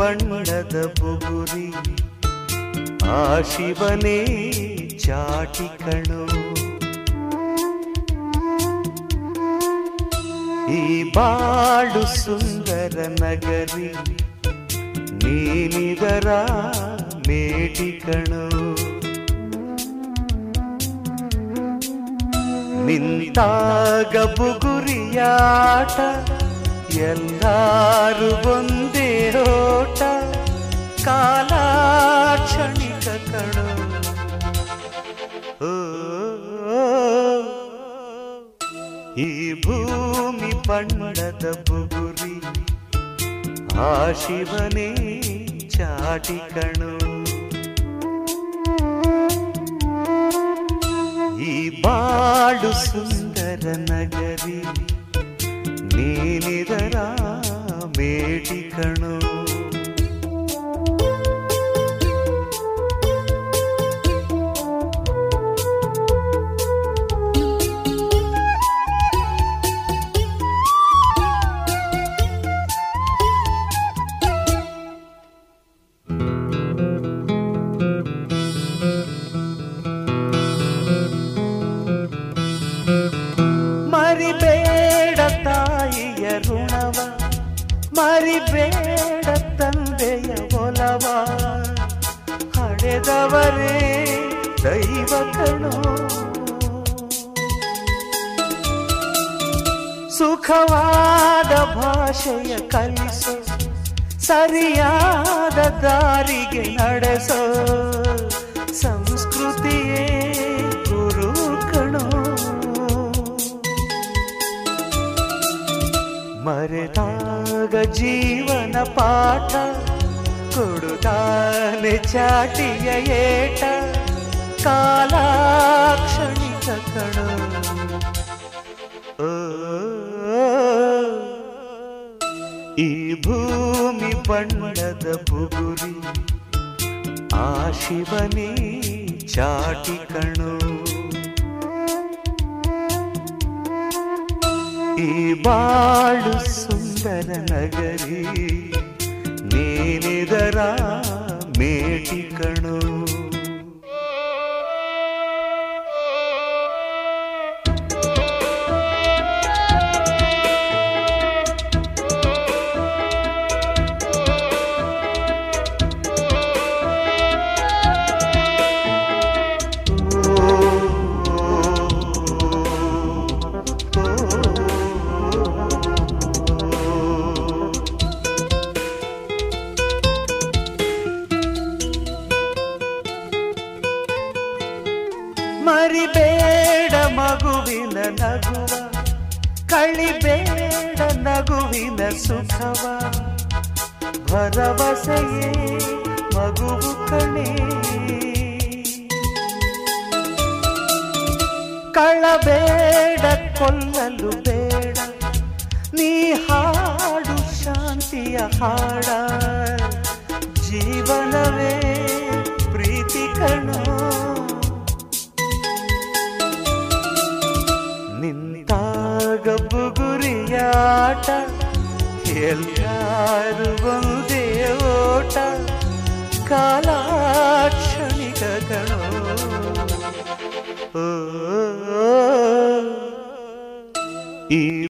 ಬಣ್ಣದ ಬುಗುರಿ ಆ ಶಿವನೇ ಚಾಟಿ ಕಣೋ. ಈ ಬಾಳು ಸುಂದರ ನಗರಿ ನೀನಿದರ ಮೇಟಿ ಕಣೋ. ನಿಂತಾಗ ಬುಗುರಿಯಾಟ ಎಲ್ಲಾರು ಒಂದೇ ಓಟ ಕಾಲ ಕ್ಷಣಿಕ ಕಣೋ. ಈ ಭೂಮಿ ಬಣ್ಣದ ಬುಗುರಿ ಆ ಶಿವನೇ ಚಾಟಿ ಕಣೋ. ಈ ಬಾಳು ಸುಂದರ ನಗರಿ ನೀನಿದರ ಮೇಟಿ ಕಣೋ. ಮರಿಬೇಡ ತಾಯಿಯ ಋಣವ, ಮರಿಬೇಡ ತಂದೆಯ ಒಲವ, ಹಡೆದವರೇ ದೈವ ಕಣೋ. ಸುಖವಾದ ಭಾಷೆಯ ಕಲಿಸೋ, ಸರಿಯಾದ ದಾರಿಗೆ ನಡೆಸೋ, ಸಂಸ್ಕೃತಿಯೇ ಗುರು ಕಣೋ. ಮರೆತಾಗ ಜೀವನ ಪಾಠ ಕೊಡುತ್ತಾನೆ ಚಾಟಿಯ ಏಟ ಕಾಲ ಕ್ಷಣಿಕ ಕಣೋ. ಈ ಭೂಮಿ ಬಣ್ಣದ ಬುಗುರಿ ಆ ಶಿವನೇ ಚಾಟಿ ಕಣೋ. ಈ ಬಾಳು ಸುಂದರ ನಗರಿ ನೀನಿದರ ಮೇಟಿ ಕಣೋ. ಮರಿಬೇಡ ಮಗುವಿನ ನಗುವ, ಕಳಿಬೇಡ ನಗುವಿನ ಸುಖವ, ಭರವಸೆಯೇ ಮಗುವು ಕಣೆ. ಕಳಬೇಡ ಕೊಲ್ಲಲು ಬೇಡ, ನೀ ಹಾಡು ಶಾಂತಿಯ ಹಾಡ, ಜೀವನವೇ ಪ್ರೀತಿ ಕಣೋ. ನಿಂತಾಗ ಬುಗುರಿಯಾಟ ಎಲ್ಲಾರು ಒಂದೇ ಓಟ ಕಾಲ ಕ್ಷಣಿಕ ಕಣೋ. ಈ